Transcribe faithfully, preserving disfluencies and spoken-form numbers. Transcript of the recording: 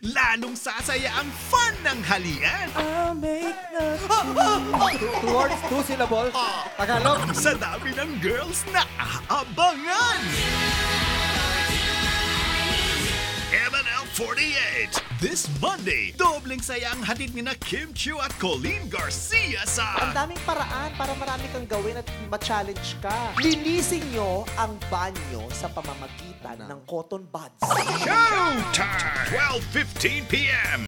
lalong sasaya ang fun ng halian. I'll make the Two words, two syllables. Tagalog. Sa dami ng girls na aabangan. M N L forty-eight. This Monday, dobleng saya ang hatid ni na Kim Chiu at Colleen Garcia Ang sa daming paraan para marami kang gawin at ma-challenge ka. Linisin nyo ang banyo sa pamamagitan ng cotton buds. Showtime! twelve fifteen p m